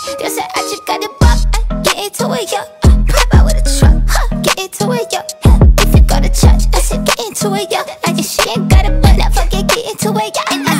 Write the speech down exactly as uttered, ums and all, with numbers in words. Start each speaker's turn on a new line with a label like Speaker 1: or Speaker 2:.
Speaker 1: They say I just got it pop, get into it, yo. Pop out with a truck, huh, get into it, yo. If you go to church, I said get into it, yo. I just she ain't got it, but now fuck it, get into it, yo.